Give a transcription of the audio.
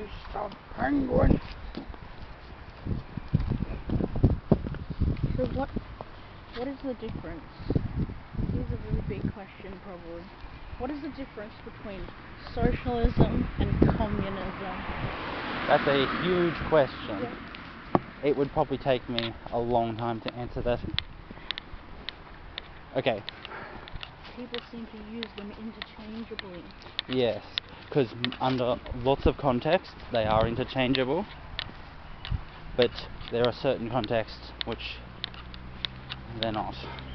taste of penguin. So what is the difference? Here's a really big question, probably. What is the difference between socialism and communism? That's a huge question. Yeah. It would probably take me a long time to answer that. Okay, People seem to use them interchangeably. yes, because under lots of contexts they are interchangeable, but there are certain contexts which they're not.